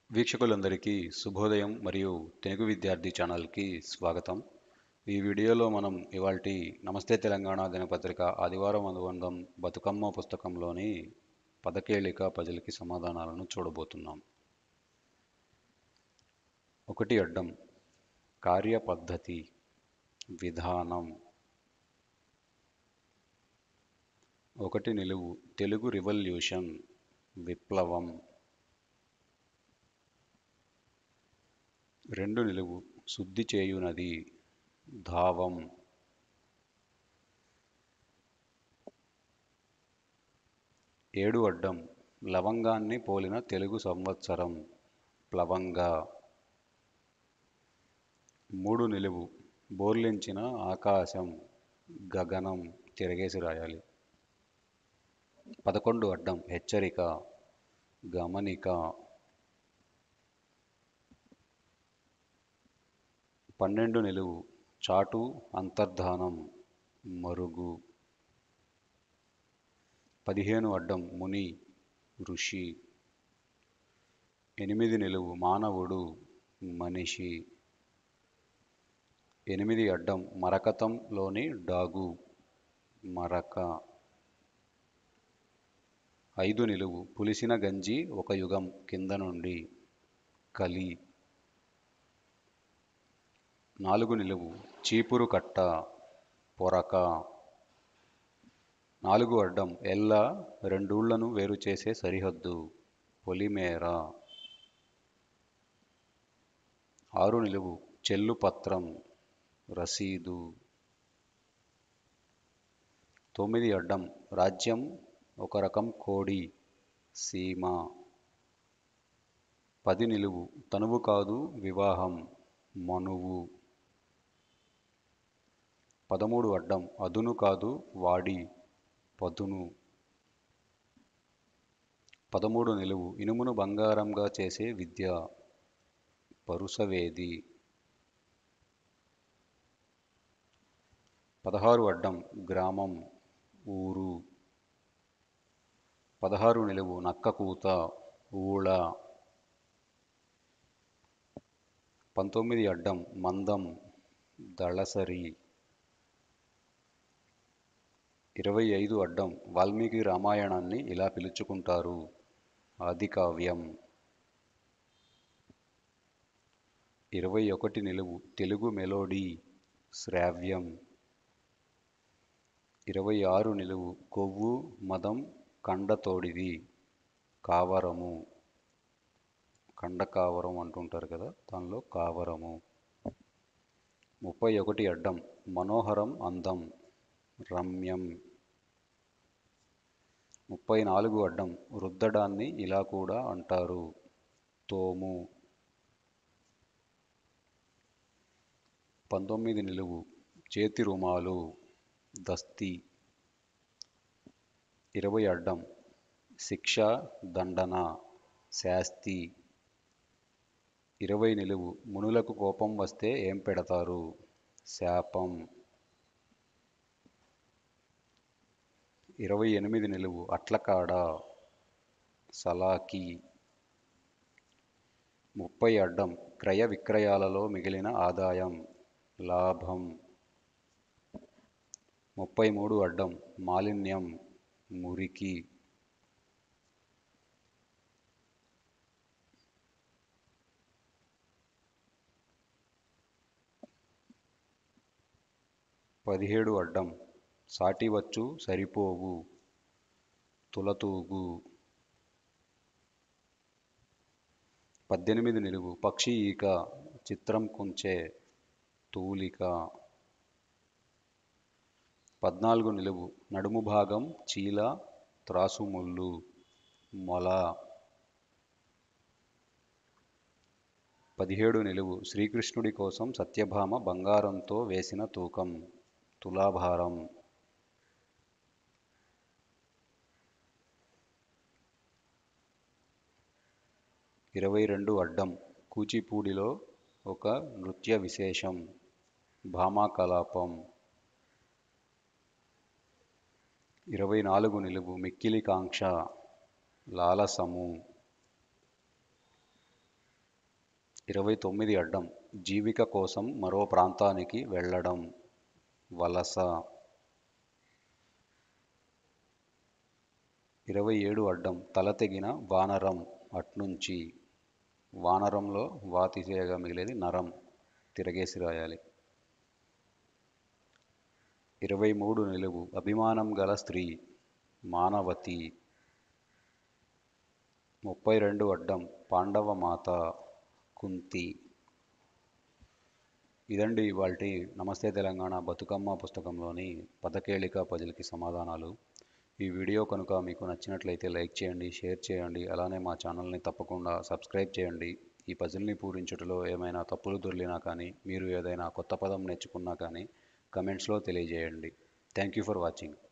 వీక్షకులందరికీ శుభోదయం మరియు తెలుగు విద్యార్థి ఛానల్కి స్వాగతం. ఈ వీడియోలో మనం ఇవాల్టి నమస్తే తెలంగాణ దినపత్రిక ఆదివారం అనుబంధం బతుకమ్మ పుస్తకంలోని పదకేళిక పజిల్కి సమాధానాలను చూడబోతున్నాం. ఒకటి అడ్డం కార్యపద్ధతి విధానం. ఒకటి నిలువు తెలుగు రివల్యూషన్ విప్లవం. రెండు నిలువు శుద్ధి చేయునది ధావం. ఏడు అడ్డం లవంగాన్ని పోలిన తెలుగు సంవత్సరం ప్లవంగ. మూడు నిలువు బోర్లించిన ఆకాశం గగనం తిరగేసి రాయాలి. 11 అడ్డం హెచ్చరిక గమనిక. 12 నిలువు చాటు అంతర్ధానం మరుగు. 15 అడ్డం ముని ఋషి. 8 నిలువు మానవుడు మనిషి. 8 అడ్డం మరకతంలోని డాగు మరక. 5 నిలువు పులిసిన గంజి ఒక యుగం కింద నుండి కలి. 4 నిలువు చీపురు కట్ట పొరక. 4 అడ్డం ఎల్ల రెండూళ్లను వేరు చేసే సరిహద్దు పొలిమేర. 6 నిలువు చెల్లు పత్రం రసీదు. 9 అడ్డం రాజ్యం ఒక రకం కోడి సీమ. 10 నిలువు తనువు కాదు వివాహం మనువు. 13 అడ్డం అదును కాదు వాడి పదును. 13 నిలువు ఇనుమును బంగారంగా చేసే విద్య పరుసవేది. 16 అడ్డం గ్రామం ఊరు. 16 నిలువు నక్క కూత ఊళ. 19 అడ్డం మందం దళసరి. 25 అడ్డం వాల్మీకి రామాయణాన్ని ఇలా పిలుచుకుంటారు ఆదికావ్యం. 21 నిలువు తెలుగు మెలోడీ శ్రావ్యం. 26 నిలువు కొవ్వు మదం కండతోడిది కావరము. కండకావరం అంటుంటారు కదా, దానిలో కావరము. 31 అడ్డం మనోహరం అందం రమ్యం. 34 అడ్డం రుద్దడాన్ని ఇలా కూడా అంటారు తోము. 19 నిలువు చేతి రుమాలు దస్తి. 20 అడ్డం శిక్ష దండన శాస్తి. 20 నిలువు మునులకు కోపం వస్తే ఏం పెడతారు శాపం. 28 నిలువు అట్లకాడ సలాకి. 30 అడ్డం క్రయ విక్రయాలలో మిగిలిన ఆదాయం లాభం. 33 అడ్డం మాలిన్యం మురికి. 17 అడ్డం సాటివచ్చు సరిపోవు తులతూగు. 18 నిలువు పక్షి ఈక చిత్రం కుంచే తూలిక. 14 నిలువు నడుము భాగం చీల త్రాసుముళ్ళు మొల. 17 నిలువు శ్రీకృష్ణుడి కోసం సత్యభామ బంగారంతో వేసిన తూకం తులాభారం. 22 అడ్డం కూచిపూడిలో ఒక నృత్య విశేషం భామాకలాపం. 24 నిలువు మిక్కిలి కాంక్ష లాలసము. 29 అడ్డం జీవిక కోసం మరో ప్రాంతానికి వెళ్ళడం వలస. 27 అడ్డం తల తెగిన వానరం అట్నుంచి. వానరంలో వా తీసేయగా మిగిలేది నరం, తిరగేసి రాయాలి. 23 నిలువు అభిమానం గల స్త్రీ మానవతి. 32 అడ్డం పాండవ మాత కుంతి. ఇదండి ఇవాల్టి నమస్తే తెలంగాణ బతుకమ్మ పుస్తకంలోని పదకేళిక పజిల్కి సమాధానాలు. ఈ వీడియో కనుక మీకు నచ్చినట్లయితే లైక్ చేయండి, షేర్ చేయండి, అలానే మా ఛానల్ని తప్పకుండా సబ్స్క్రైబ్ చేయండి. ఈ పజిల్ని పూరించుటలో ఏమైనా తప్పులు దొర్లినా కానీ, మీరు ఏదైనా కొత్త పదం నేర్చుకున్నా కానీ కమెంట్స్లో తెలియజేయండి. Thank you for watching.